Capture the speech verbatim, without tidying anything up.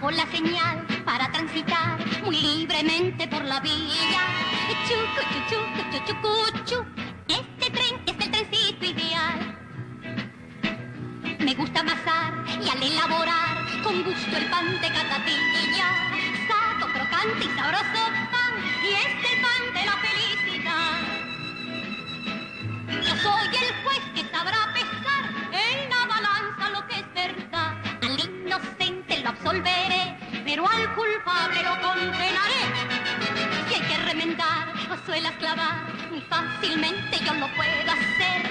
bajo la señal para transitar muy libremente por la vía. Chucu, chuchu, chuchu, chucu, chu. Este tren es el trencito ideal. Me gusta amasar y al elaborar con gusto el pan de catatilla. Saco crocante y sabroso pan, y es el pan de la felicidad. Yo soy el juez que sabrá pesar en la balanza lo que es verdad. Al inocente lo absolveré, pero al culpable lo condenaré. Si hay que remendar o suelas clavar, muy fácilmente yo lo puedo hacer.